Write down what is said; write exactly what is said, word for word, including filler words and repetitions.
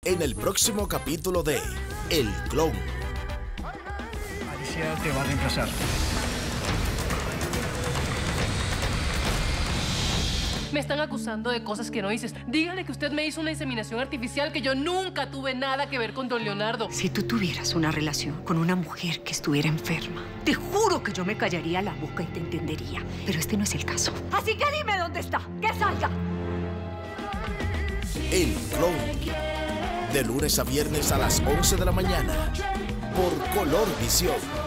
en el próximo capítulo de El Clon. Alicia te va a reemplazar. Me están acusando de cosas que no hice. Dígale que usted me hizo una inseminación artificial, que yo nunca tuve nada que ver con don Leonardo. Si tú tuvieras una relación con una mujer que estuviera enferma, te juro que yo me callaría la boca y te entendería. Pero este no es el caso. Así que dime dónde está, que salga. El Clon. De lunes a viernes a las once de la mañana. Por Color Visión.